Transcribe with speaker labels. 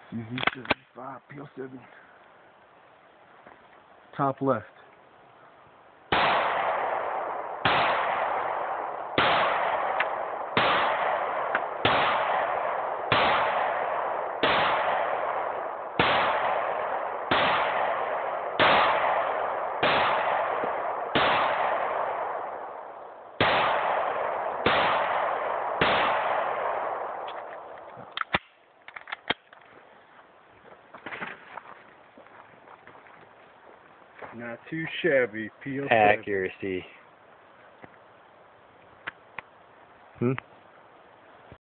Speaker 1: CZ75, p07. Top left. Not too shabby, p07.
Speaker 2: Accuracy.